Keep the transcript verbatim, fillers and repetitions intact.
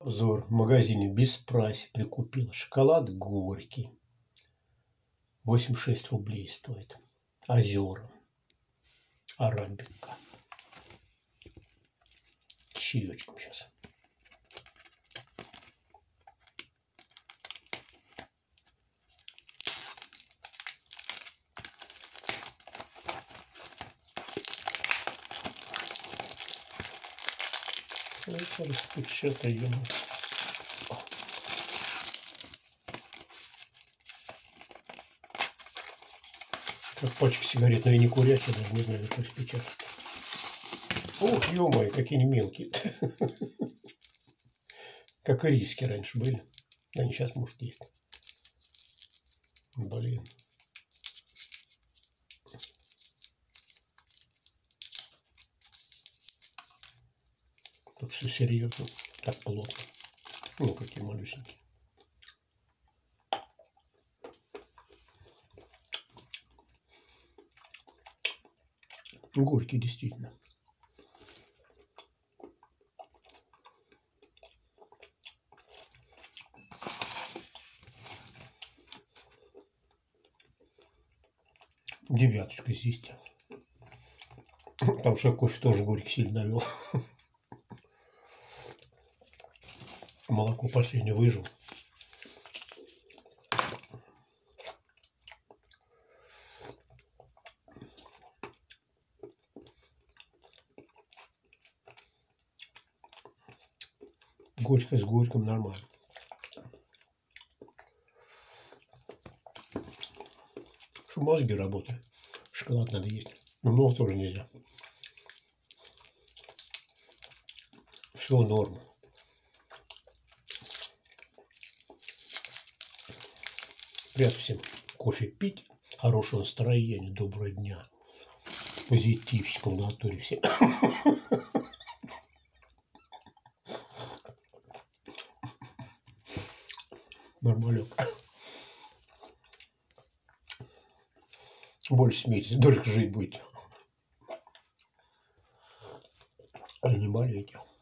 Обзор. В магазине без прайс прикупил шоколад горький. восемьдесят шесть рублей стоит. Озера. Арабика. Чаечком сейчас. Это распечатаем. Как пачка сигарет, но я не курячая, даже не знаю, как распечатать. Ох, ё-моё, какие они мелкие. Как ириски раньше были. Они сейчас, может, есть. Блин. Тут все серьезно. Так плотно. Ну, какие малюсенькие. Горький, действительно. Девяточка здесь. Потому что кофе тоже горький сильно навел. Молоко последнее выжил. Горько с горьким нормально. Что мозги работают. Шоколад надо есть. Но много тоже нельзя. Все норм. Приятно всем кофе пить. Хорошего настроения, доброго дня. Позитивчиком в натуре все. Нормалек. Больше смейтесь, дольше жить будете. А не болейте.